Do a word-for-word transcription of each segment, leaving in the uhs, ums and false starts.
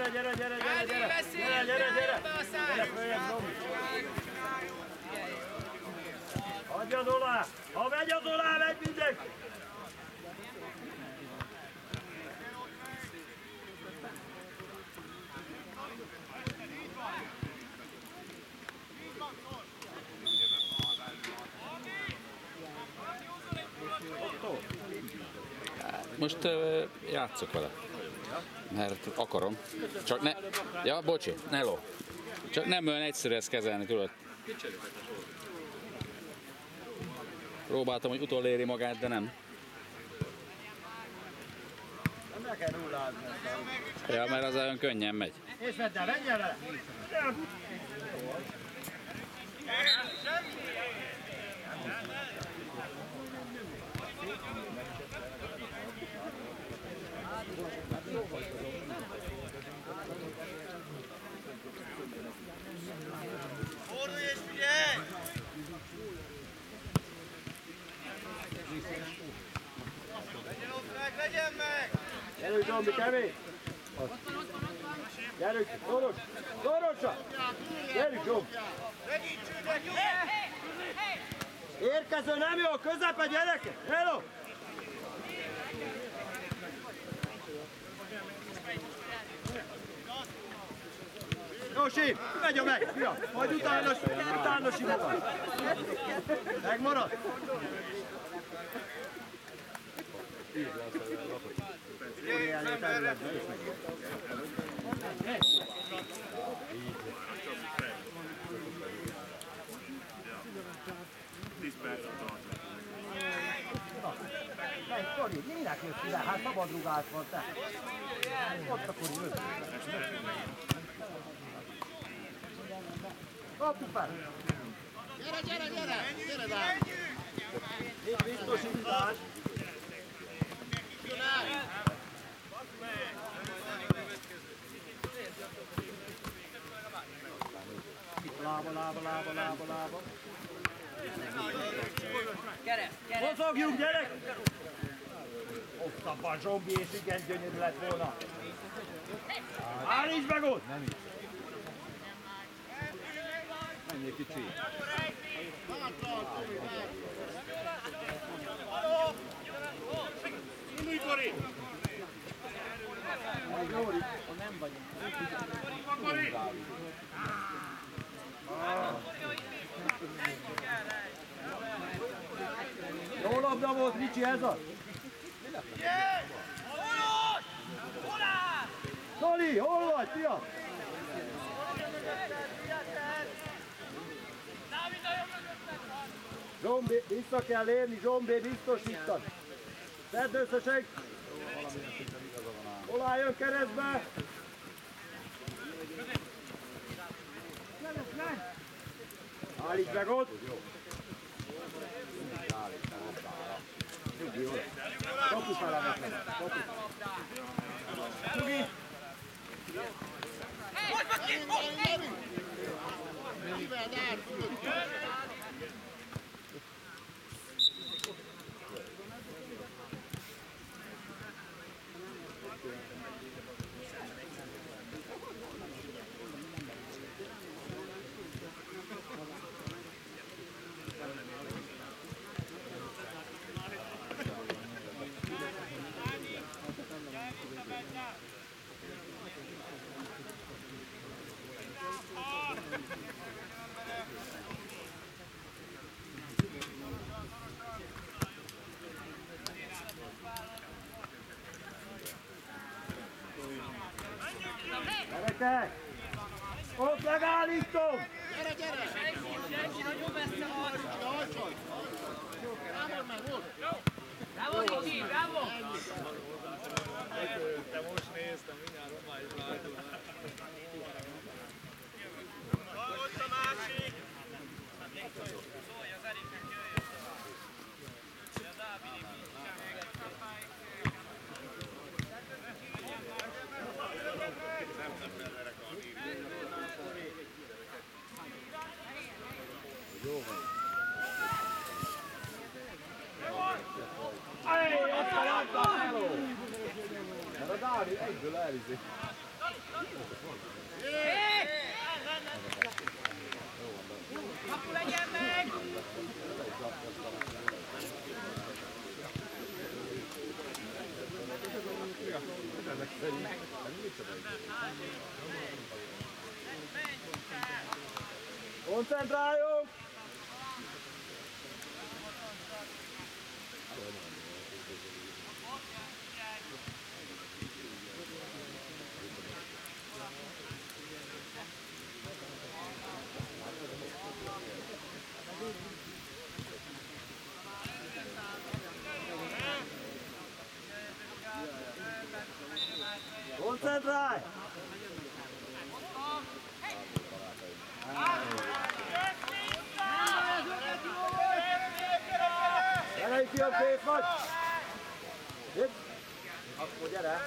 gyere, gyere, gyere, gyere, gyere, gyere, gyere, gyere, gyere, följebb, Robi. Adjad alá, ha megy az alá, megy mindenki. Most uh, játszok vele, mert akarom. Csak ne... Ja, bocsi, ne ló. Csak nem olyan egyszerű ezt kezelni, tudod. Próbáltam, hogy utoléri magát, de nem. Nem kell nullázni. Ja, mert az olyan könnyen megy. És vedd el, menjen vele! Fordulj és figyelj! Legyen ott meg, legyen meg! Gyerünk, Zombi, kemény! Gyerünk, szoros! Szorosan! Gyerünk, Zombi! Segítsünk, jó! Érkező, nem jó, közepe, gyerekek! Hello! Jó, Sim, megye meg, fia! Majd utános, utánosi magad! Megmarad! tíz percet tartott. Menj, Kori, minek jössz ide? Hát szabad rugás van, te! Ott a Kori, jössz! Kapjuk fel! Gyere, gyere, gyere! Gyere, Dán! Nincs biztosítás! Lába, lába, lába, lába, lába! Mozogjuk, gyerek! Ott abban Zsombi, és igen gyönyörű lett volna! Állítsd meg ott! Menjél kicsi. Indulj, Kori! Jóri, nem vagyunk. Kori! Jó labda volt, Ricsi, ez az! Zoli, hol vagy, fia? Zsombi, vissza kell érni, Zsombi, biztosítad! Tedd összeség! Hol álljon keresztbe? Állíts meg ott! Kapu felállnak meg! Kapu! Nyugi! Mivel, Dán, tudod? Gyerekek! Ott megállítom! Gyere, gyere! Senki, nagyon messze van! Hajtsad! Rámond meg, volt! Bravo, Kicsi, bravo! Te most néztem, mindjárt román is látom. Ott a másik! Szólj az Eriknek, jöjjön! A Dávid Jó van. Ej, ott a labda, hello! Mert a Dávid egyből elizé. Kapu legyen meg! Koncentráljunk! Koncentrálj! Gyere, fiam, kész vagy! Itt! Akkor gyere!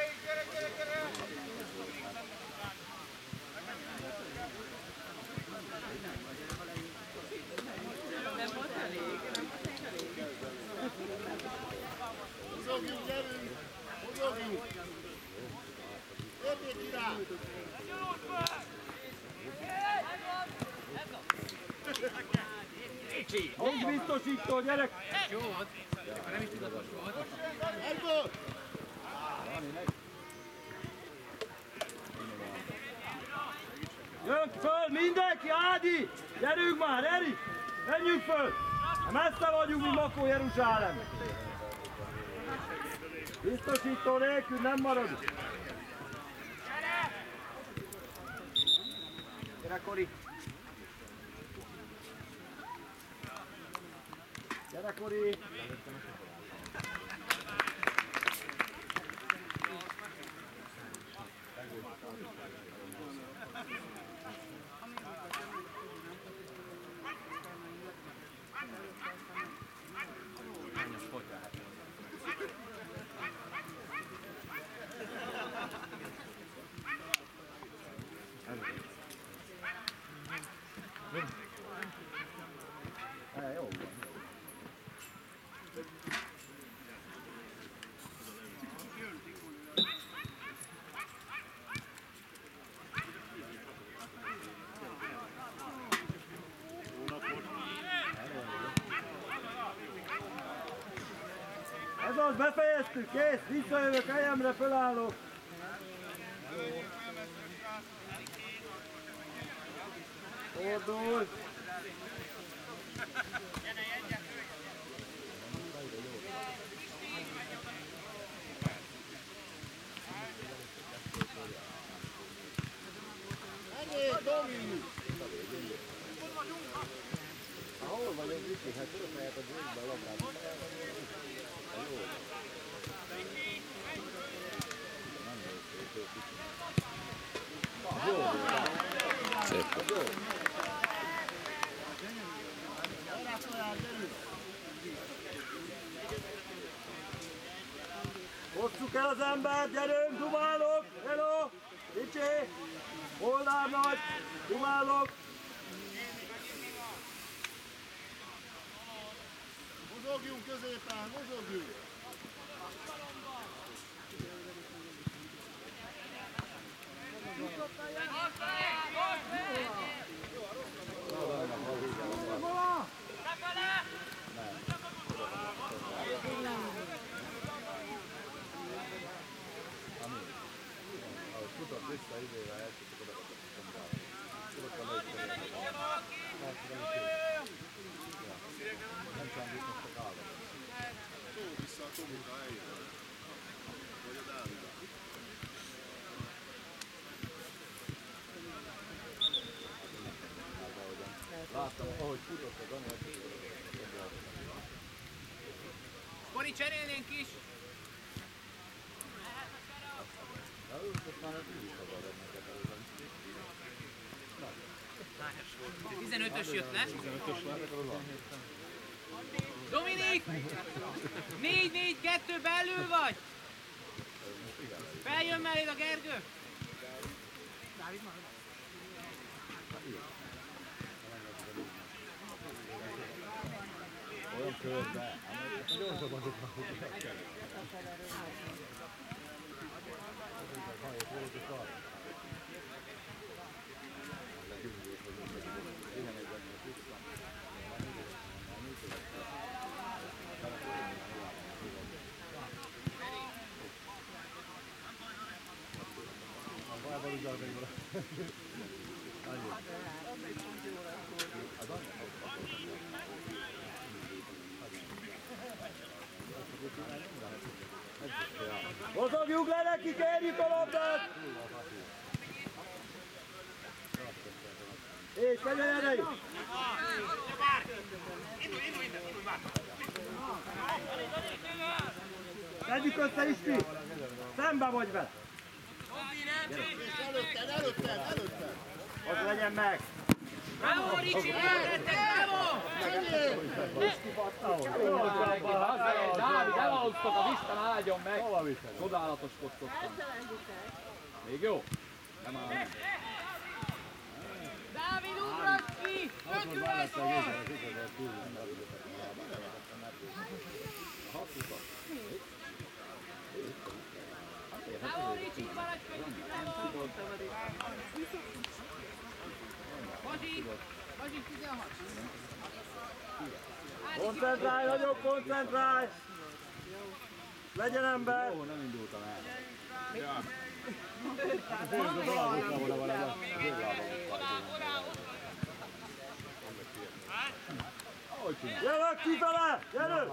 Mozogjunk, gyerünk! Mozogjunk! Lépjék rá! Hozd biztosító, gyerek! Egyből! Jön föl mindenki, Ádi! Gyerünk már, Eri! Menjünk föl! Messze vagyunk, mi Makó Jeruzsálem! Biztosító nélkül nem maradunk! Gyere, Kori! Gyere, Kori! Jó. Ez az, befejeztük, kész, visszajövök helyemre, fölállok. Fordulj! Ennyi, Domi! Hol vagyok, Viki? Hát tudok lehet a bőrbe a labdát. Jó. Jó. Szép. Jó. Hosszuk el az embert, gyerünk, dumálok! Hello! Ricsi! Molnár nagy! Dumálok! Mozogjunk középen, mozogjunk! Tudod vissza idővel elcsítok oda a Tudok a nem sem biztos a kálva. Tó vissza a Tomira helyére. Vagy a Dávida. Láttam, ahogy futott a Dani, Kori, cserélnénk is! tizenötös jött le. Dominik! négy négy kettő belül vagy! Feljön melléd a Gergő! olyan körbe, gyorsabban tudnak futni. Mozogjuk le neki, kérjük a labdát! És legyen erejük! Tegyük össze, Isti! Szembe vagy vele! Előtted, előtted, előtted! Az legyen meg! Bravo, Ricsi, eltettek, bravo! Dávid, elaludtak, az Isten áldjon meg! Csodálatos kockottam. Még jó? Nem áll meg. Dávid, ugrass ki! Ötület volt! Bravo, Ricsi, Balázs, bravo! Bazsi, Bazsi, tizenhat. Koncentrálj, nagyobb koncentrálj! Legyen ember! Ó, nem indultam el. Gyerek kifele! Gyerünk!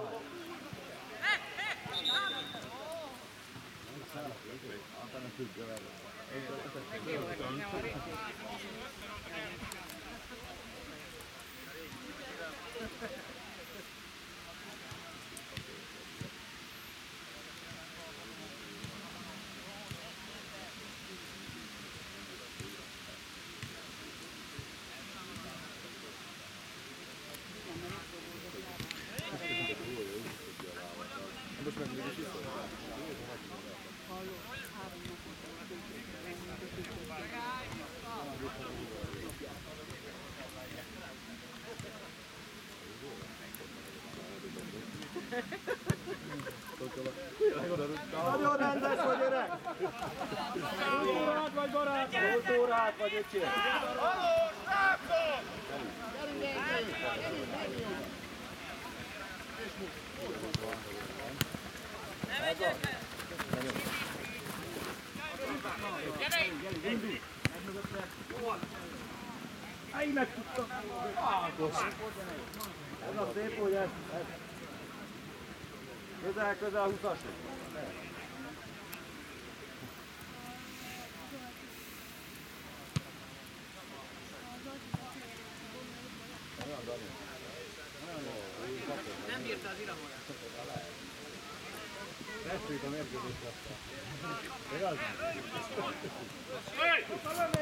Nagyon rendes vagy, öreg! Kultúrát vagy, barát? Kultúrát vagy, öcsém! Haló, srácok! Állj, megtudtam! Ez a szép, hogy ez... Közel, közel húszas. Nem bírta az iramolát. Tessék a mérkőzést lesztel. Igaz? Hey!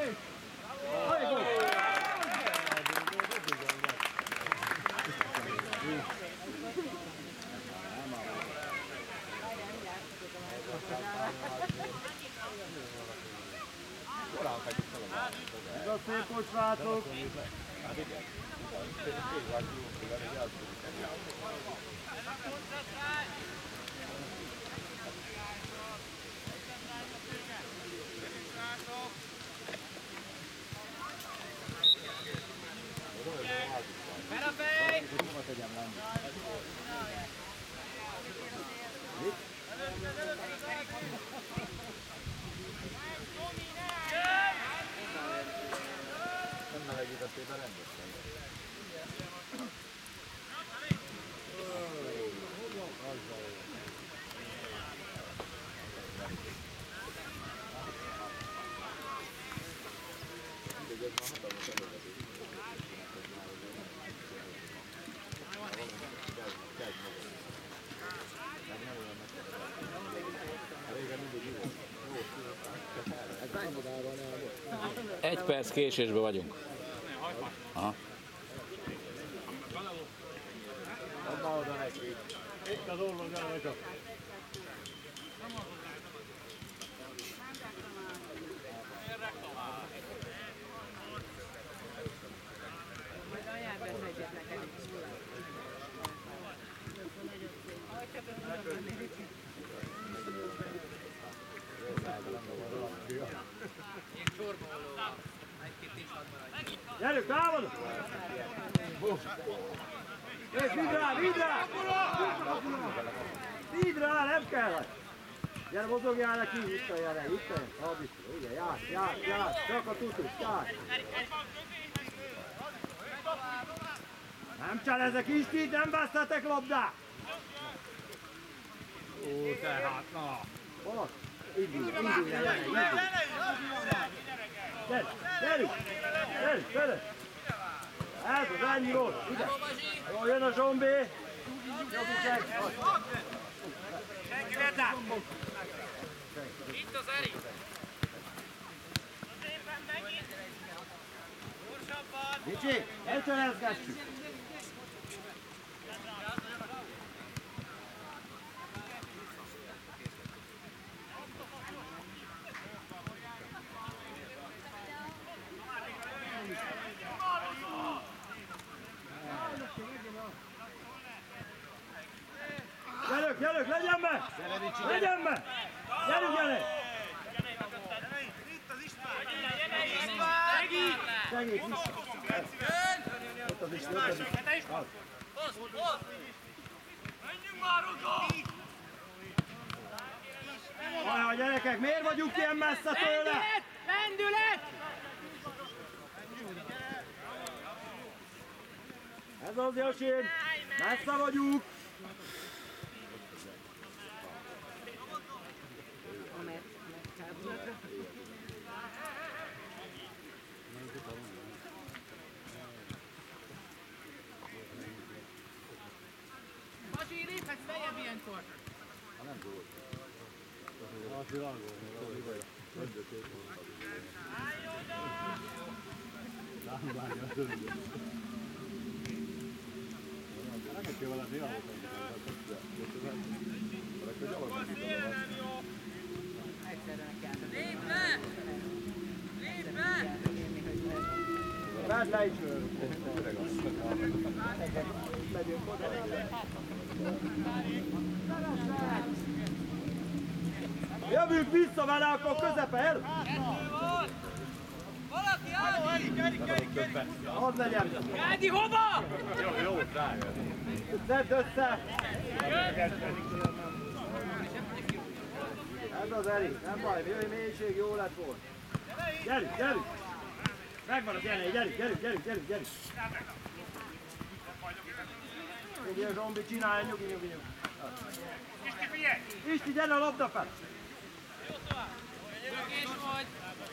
Ez a szép, hogy srácok! Felafej! Nem melegítettél be rendesen. Egy perc késésben vagyunk. Aha. Adna oda neki. Itt az orvon, gyere csak. Gyerünk, támadok! És vidd rá, vidd rá! Vidd rá, nem kell! Gyere, mozogjál neki, itt a jelen, itt a jelen. Hadd is, igen, jár, jár, jár, csak a tutus, jár. Nem cselezek Isti, nem vesztetek labdát! Ó, tehát, na! Hol? Indulj, indulj, jelen, indulj. Gyere, gyerünk, gyerünk, gyerünk. Ez az ennyi volt, ide. Jó, jön a Zsombi. Jobbisek. Senki lett! Itt az Eri. Szépen megint. Gyorsabban! Ricsi, ne cselezgessük. Gyerünk, gyerünk, legyen be! Legyen be! Gyerünk, gyerünk! Itt az István! Segít! Segít, Isti. Ott az Isti, ott az Isti. Az. Hozd, hozd! Menjünk már oda! Ajaj, gyerekek, miért vagyunk ilyen messze tőle? Lendület! Lendület! Ez az, Josin. Messze vagyunk. Basi, léphetsz feljebb ilyenkor. Lép le! Lép le! Vedd le is. Megyünk oda. Jövünk vissza vele, akkor közepe el. Kettő volt! Valaki Ádi! Hadd legyen. Gádi, hova? Szedd össze. Ez az Eri, nem baj, jöjj mélység, jó lett volna. Gyerünk, gyerünk. Megvan az Jenei, gyerünk, gyerünk, gyerünk, gyerünk, gyerünk. Ugye a Zsombi csinálja, nyugi, nyugi, nyugi. Isti, figyelj! Isti, gyere a labda fel. Lökés vagy.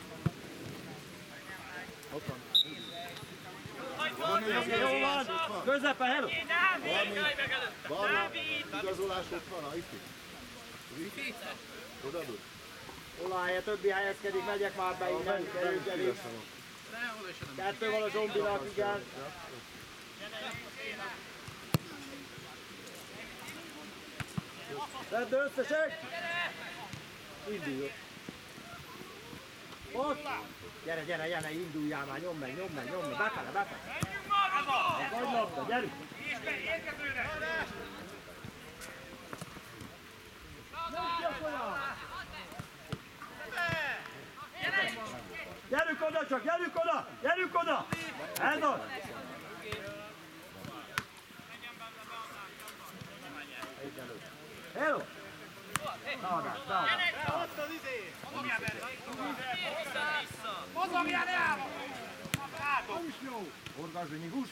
Jó van, közepe, hello. Dávid! Jaj meg előtt! Barna, Dávid! igazolás ott van, a Isti? Odaadod? Olajja, többi helyezkedik, megyek már be innen, gyerünk, gyerünk. Kettő van a Zsombinak, igen. Szedd össze, seg! Indulj. Ott! Gyere, gyere, gyere, induljál már, nyomd meg, nyomd meg, nyomd meg, befele, befele. Menjünk már oda! Vagy labda, gyerünk! És be, érkezőre! Gyerünk oda csak, gyerünk oda, gyerünk oda! Ez az! Hello! Támadás, támadás. Ott az izé! Mozogja benne! Vissza-vissza! Mozogjál el! Látom! Orgazsonyigus.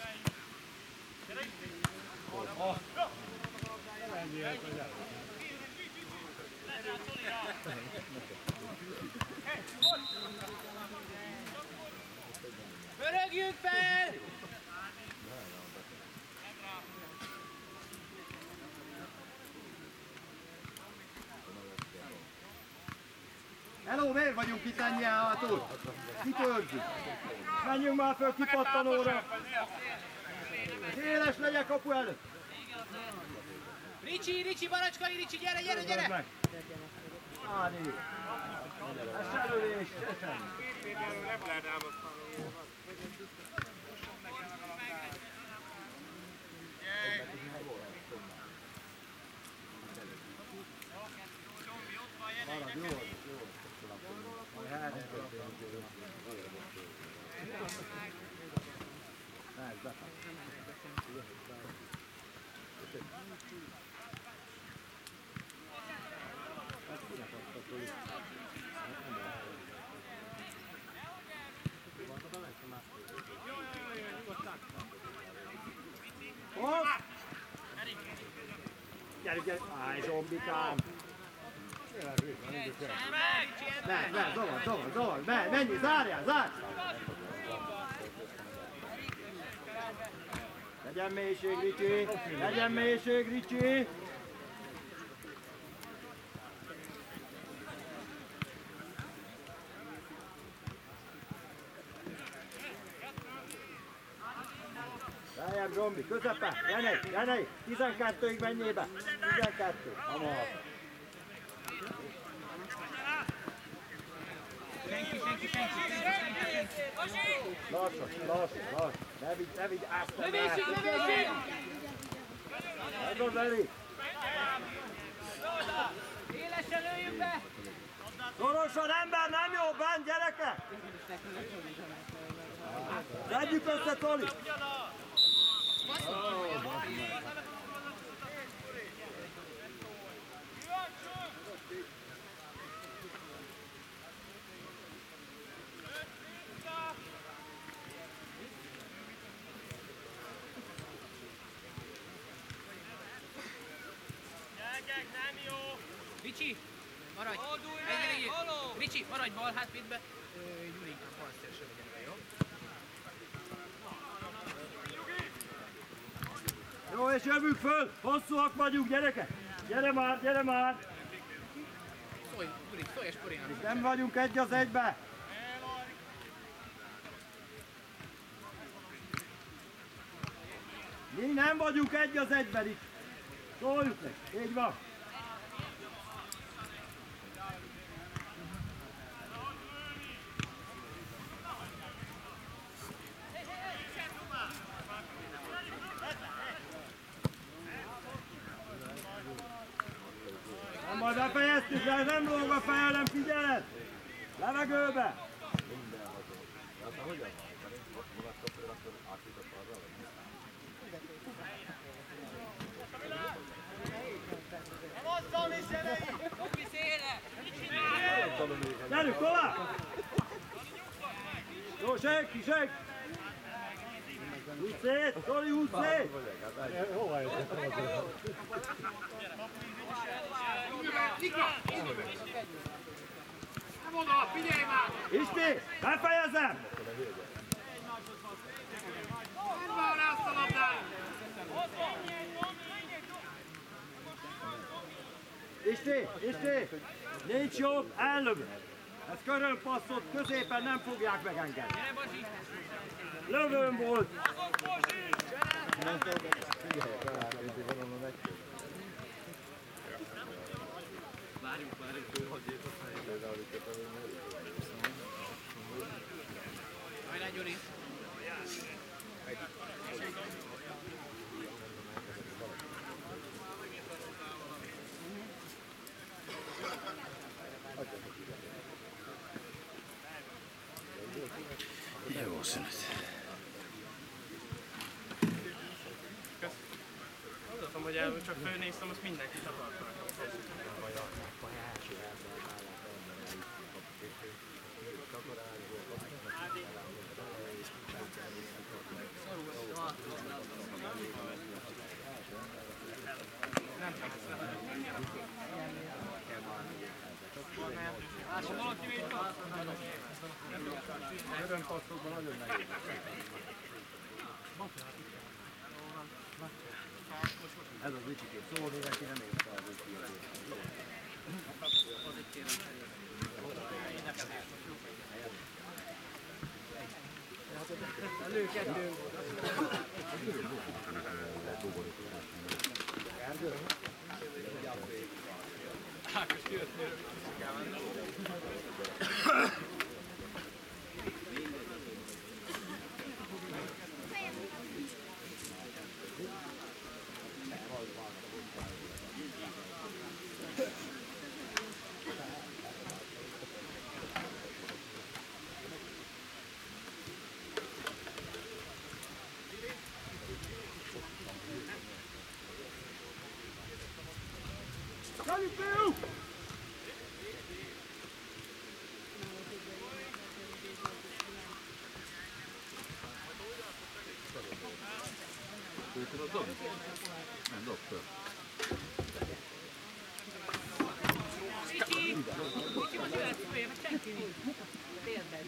Pörögjünk fel! Hello, miért vagyunk itt ennyi hátul? Kipörgünk. Menjünk már föl kipattanóra. Éles legyen kapu előtt. Ricsi, Ricsi, Baracskai, Ricsi, gyere, gyere, gyere! Meg. Ádi. Ez se lövés, se semmi. Nem lehet elmozdani. Marad, jó, jó. Ez befele. gyere, gyere. Állj, Zsombikám. Ne, ne, zavar, zavar, zavar. Ne, menj, zárjál, zárj! Legyen mélység, Ricsi! Legyen mélység, Ricsi! Lejjebb, Zsombi, közepe! Jenei, Jenei! tizenkettőig menjél be! tizenkettő! Hamar! Senki, senki, senki, senki, senki. Lassan, lassan, lassan! Ne vigy, ne vigy, át! Lövésig, lövésig! Ez az Eri! Élesen lőjünk be! Szorosan, ember, nem jó, bent, gyerekek! Szedjük össze, Toli! Ricsi, maradj! Egyre így. Ricsi, maradj bal, hát vidd be. Gyuri, inkább balszélső legyen be, jó? Jó, és jövünk föl! Hosszúak vagyunk, gyerekek! Gyere már, gyere már! Szólj, Gyuri, szólj és Porinak. Nem vagyunk egy az egybe! Mi nem vagyunk egy az egyben itt! Szóljuk neki, így van! Nem majd befejeztük, de nem lóg a fejelem, figyeled! Levegőbe! Gyerünk tovább! Jó, seg ki, seg! Húzz szét, Toli, húzz szét! Nem oda, figyelj már! Isti, befejezem! Nem van rá azt a labdát! Isti, Isti! Nincs jobb, ellövöm! Ez körölpasszot középen nem fogják megengedni. Gyere, Bazsi! Lövőm volt! Hajrá, Gyuri! Jó szünet. Mondhatom, hogy el, csak fölnéztem, azt mindenki akartam. Örömpasszokban nagyon nehéz. Ez az Ricsikét szólni neki, nem érte az Ricsikét. Elő kettő. Johnny Bill! Nem dobta. Kicsi most jöhet följe, mert senki nincs. Térben.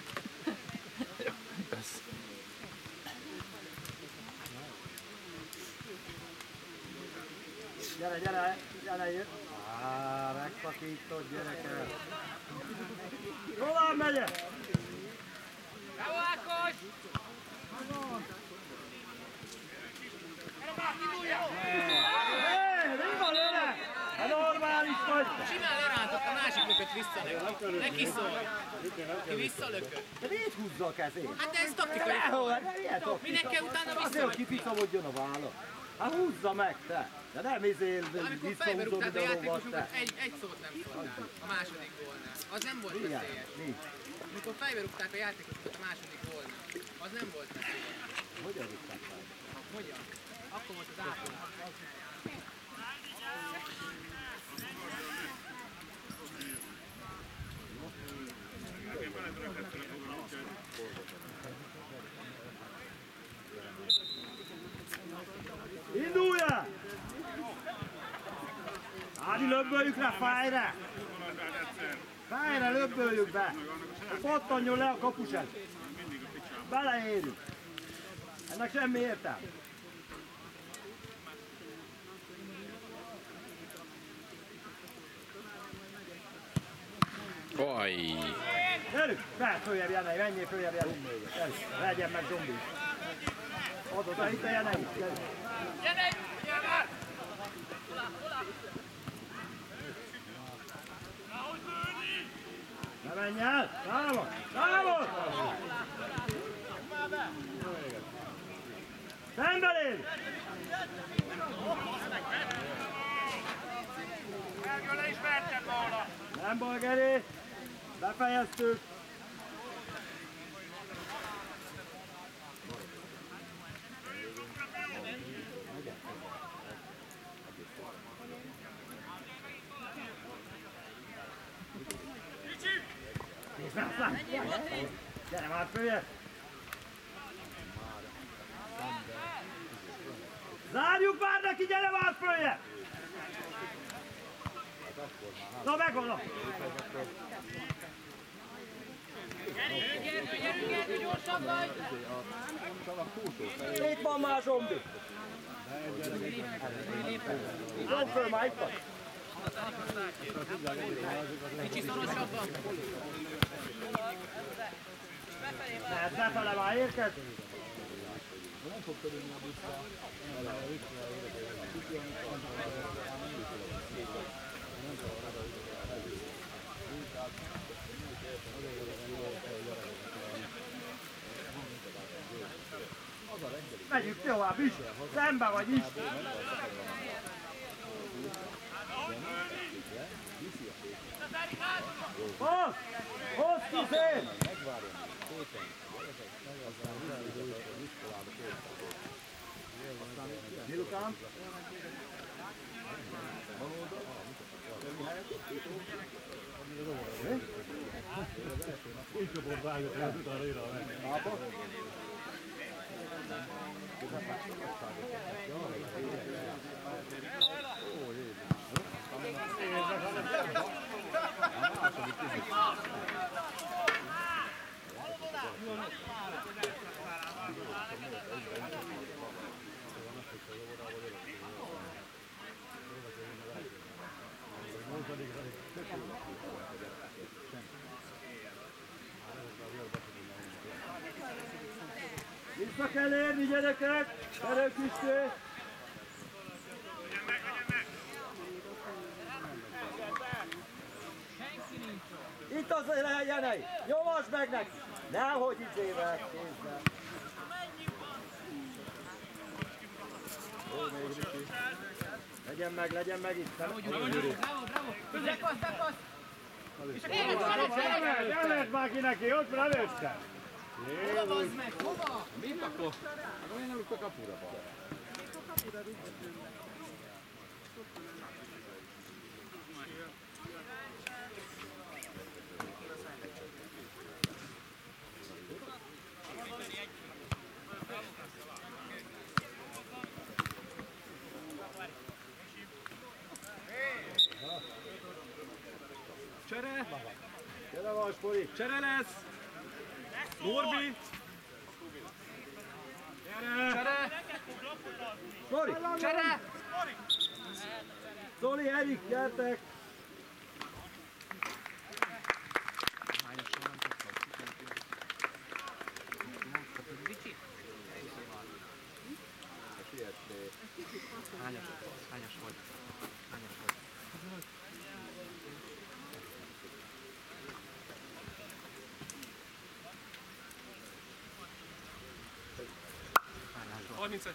Gyere, gyere, gyere, jön. Á, megszakított gyerekek. Tovább megyek! Bravo, Ákos! Hé, mi van öreg? Hát normális vagy! Simán lerántott a másik lököt visszalökött. Neki szól. Ki visszalökött. De miért húzza a kezét? Hát ez taktikai Dehol, szól. de miért taktika? Minek kell utána Azért, hogy visszalökni? kificamodjon a válla. Hát húzza meg te! De nem izél, Amikor fejbe visszahúzod rúgták a ide a lovat játékosokat, te. egy, egy szót nem szóltál a második gólnál. Az nem volt Igen, veszélyes. mi? Amikor fejbe rúgták a játékosokat a második gólnál, az nem volt veszélyes. Hogyan rúgták fel? Hogyan? Akkor volt az átgól. Induljál! Ádi, löbböljük rá, fájra! Fájra, löbböljük be! Pattanjon le a kapusát! Beleérünk! Ennek semmi értelme! Oj! Gyerünk! Mehet följebb, Jenei, menjél följebb, Jenei! Gyerünk, legyen meg zombi! Ad oda, itt a Jenei! Gyerünk! Gyere! Gyere! Ne menj el! Távol! Távol! Szembeléd! Ergő, le is verted volna! Nem baj, Geri! Befejeztük! Gyere már följebb! Zárjuk már neki, gyere már följebb! Na megvan! Gyerünk, gyerünk, gyerünk, gyorsabb vagy! Itt van már zombi! Zomb föl már, itt van! Kicsi szorosabban! Lehet befele már érkezni? Megyünk tovább is! Szembe vagy is! Hozz! Hozz ki szép! Milukám? Így csoport vágott rá, utána írja meg. Pápa? Vissza kell érni, gyerekek! Erők Istő! Itt az Jenei! Nyomasd meg neki! Nehogy izével, kézzel! Jó, még Ricsi! Legyen meg, legyen meg itt! Bravo, bravo, bravo! Bepasz, bepasz! Nem lehet már ki neki, ott van előtte! Hova bazd meg, hova? Mit akkor? Hát miért nem rúgta kapura bal? Gyors, Poli. Csere lesz. Norbi. Gyere. Csere! Poli. Csere! Zoli, Erik, gyertek. Ricsi? Hányas vagy? Hányas vagy? Hányas vagy? harmincegy.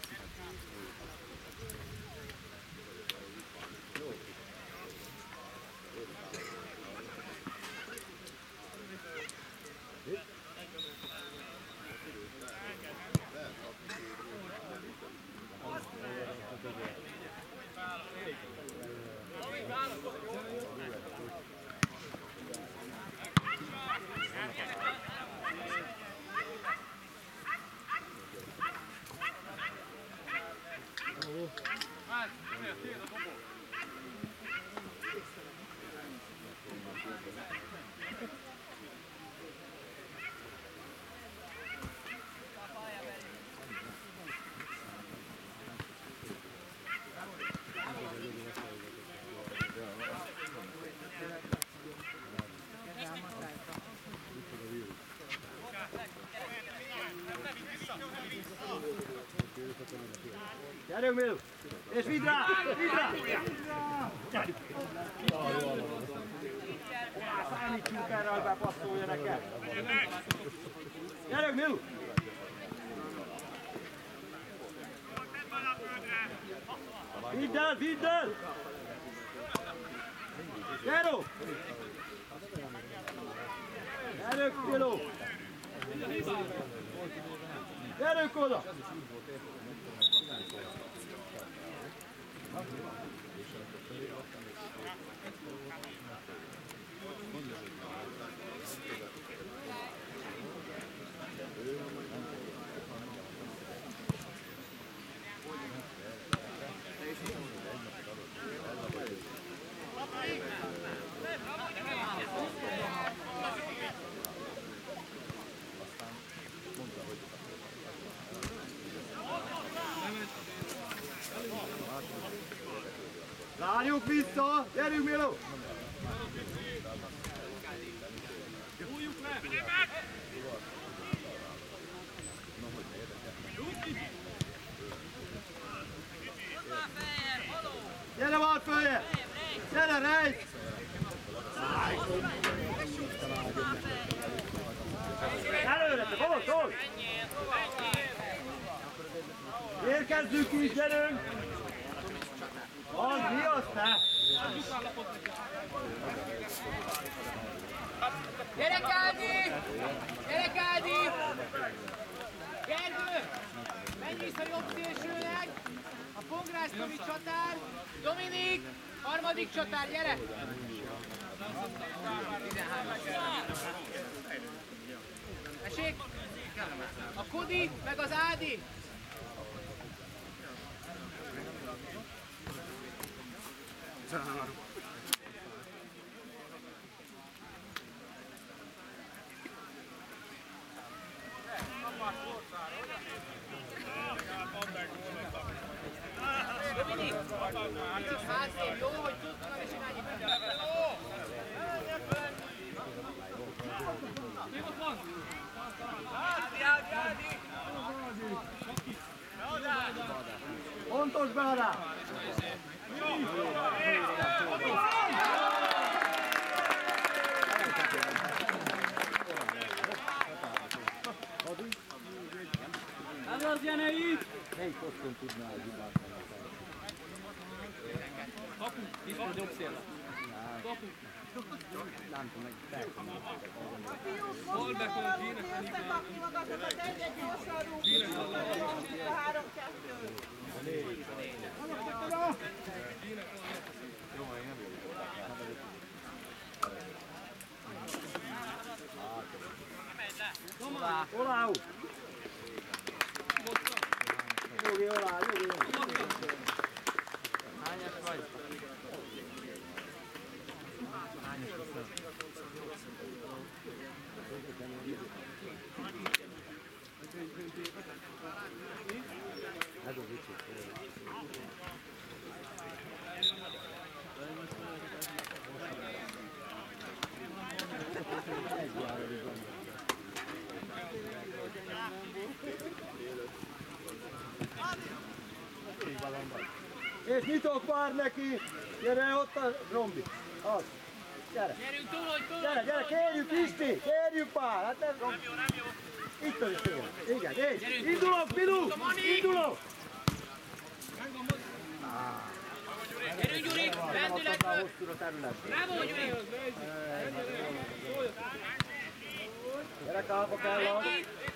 Gyerünk, Milu! És vidd rá! Vidd rá! Gyerünk! Számítsunk erre, hogy bepasszolja nekem! Gyerünk, Milu! Vidd el, vidd el! Gyerünk! Gyerünk, Milu! Gyerünk oda! Várjuk vissza! Gyerünk, Milo! Hújjuk le! Gyere már följebb! Gyere, rejt! Előre, te hol, hol! Érkezzünk is, gyerünk! Az mi az, te? Gyere, Kádi! Gyere, Kádi! Gergő! Menj vissza jobb szélsőnek! A Pongrász Tomi csatár! Dominik! Harmadik csatár, gyere! Esik! A Kodi, meg az Ádi! Dominik! Kicsit hátrébb, jó, hogy tudtam, és irányi benne. Pontos beadás! Ez az Jenei! Melyik poszton tudnál hibát? Kapu, viszont jobb szél. Kapu. Nem tudom, meg felkomolni. Hol bekon, kéne Néztek kapni magatokat, egy-egy gyorsan rúgni, a három-kettő. Olá! Nyugi, olá, nyugi, nyugi! Hányas vagy? Hányas vagy? És nyitok már neki! Gyere ott a zombi! Az! Gyere! Gyerünk túl, hogy túl! Gyere, gyere, kérjük Isti! Kérjük már! Hát nem... Nem jó, nem jó! Itt az is tényleg. Igen, és! Indulok, Pilu! Indulok! Gyerünk, Gyuri! Lendületből! Bravo, Gyuri! Gyere, Kálpa kell az!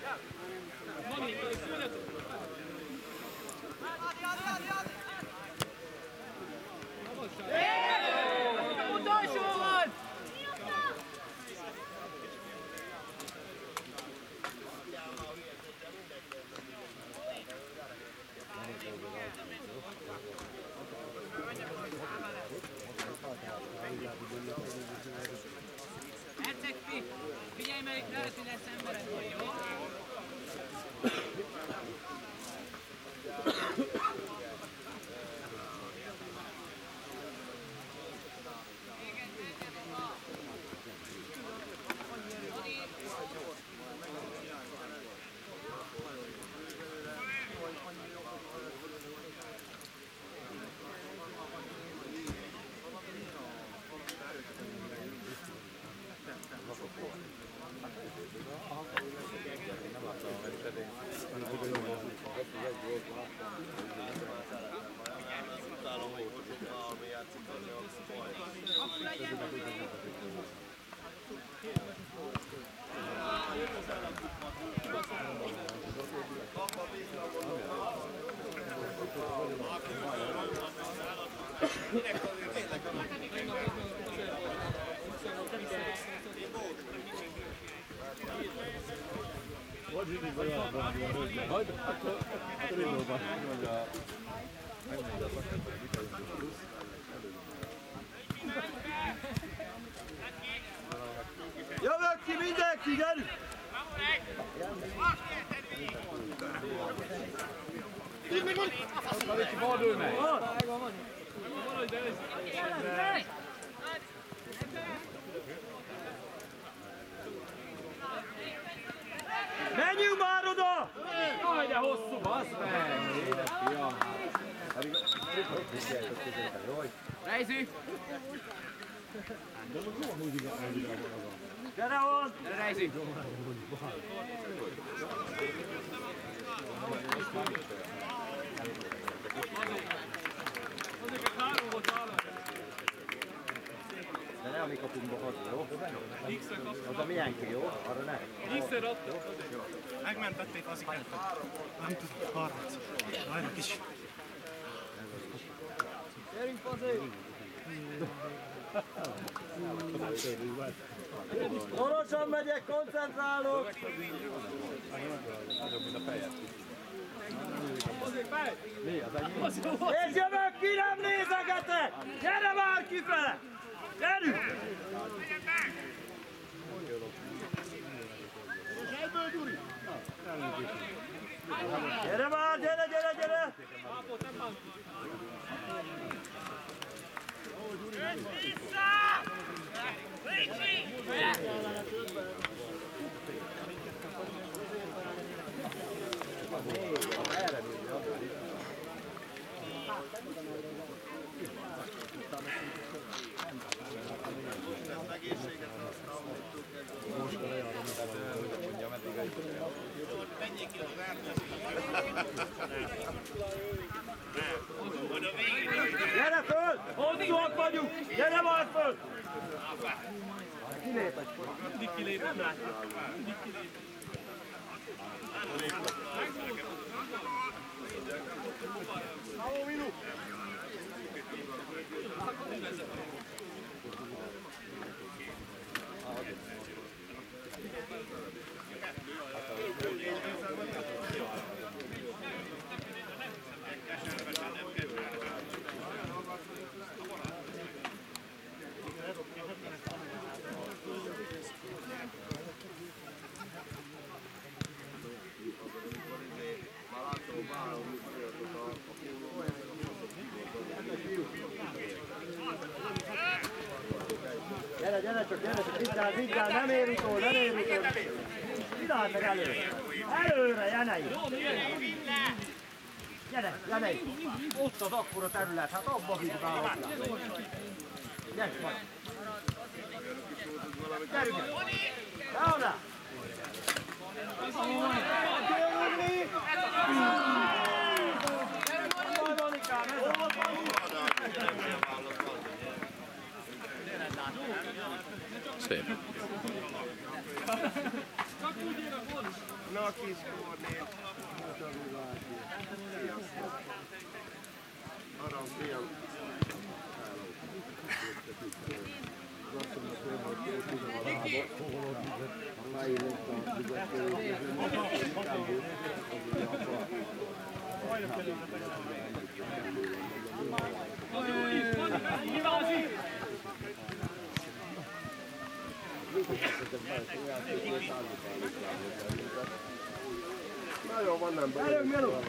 Utolsó volt! Herceg, figyelj, mert lehet, hogy lesz embered, vagy jó? Jövök ki mindenki, gyerünk! Fordulj meg! Menjünk már oda! Jaj, de hosszú, bassz meg! Édes fiam! Rejzi! Gyere van! Gyere, Rejzi! De ne a mi kapunkba hadd, jó? Az a miénk, jó? Arra ne. X-szer adta. Megmentették az ikát. Nem tudok, harminc. Várjunk is. Gyerünk, Fazi! Gyorsan megyek, koncentrálok! És jövök ki, nem nézegetek! Gyere már kifele! Gyerünk! Gyere már, gyere, gyere, gyere! Gyere föl! Hosszúak vagyunk! Gyere már föl! Kilépett föl. Mindig kilépett már. Mindig kilépett. Bravo, Milu! csak, gyere csak, vigyázz, vigyázz, nem ér utol, nem ér utol. Csináld meg elő. Előre, Jenei. Gyere, Jenei. Ott az akkora terület, hát abba vidd be hozzá. Gyere, majd. Gyerünk! Leoná! Szép. Na, kis Kornél. Arra, fiam. Na jó, van nem baj. Gyerünk, Milu!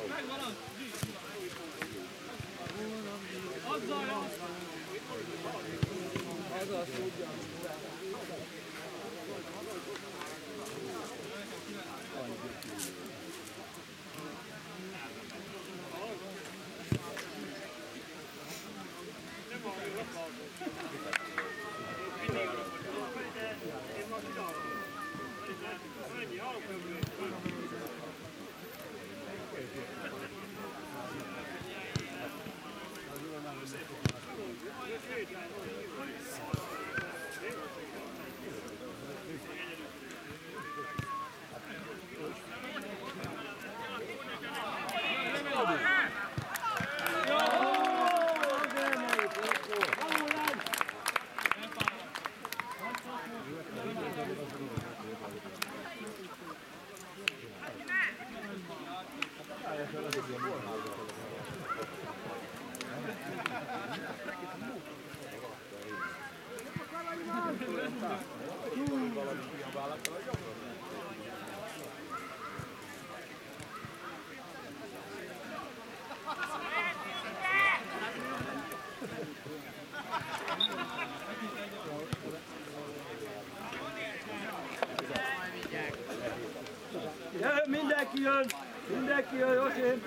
Jön, mindenki jön! Mindenki jön, Josi!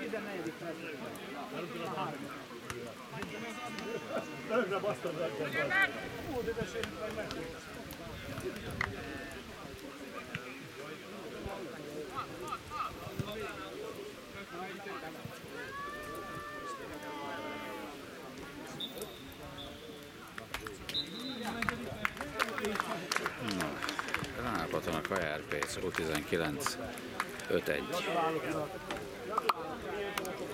Örökre basztad el! Ó, de tessék, meg meg! Rápaton a Kajár Pécs, U tizenkilenc öt egy. Gratulálok, urak!